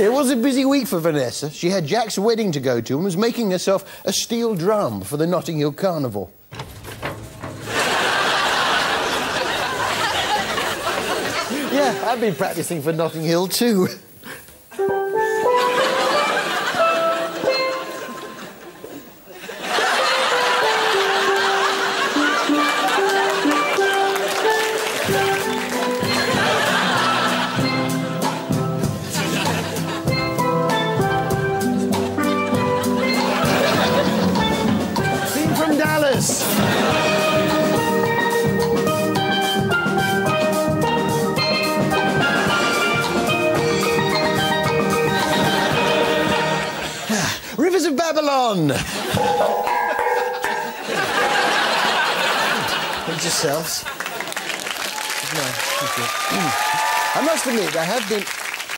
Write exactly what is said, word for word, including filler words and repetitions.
It was a busy week for Vanessa. She had Jack's wedding to go to and was making herself a steel drum for the Notting Hill Carnival. Yeah, I've been practising for Notting Hill too. From Dallas. Rivers of Babylon. Pinch yourselves. No, thank you. I must admit, I have been...